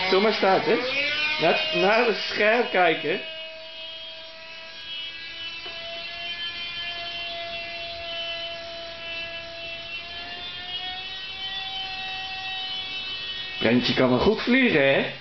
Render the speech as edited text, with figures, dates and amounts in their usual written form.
Doe maar starten. Naar het scherm kijken. Prentje kan wel goed vliegen, hè?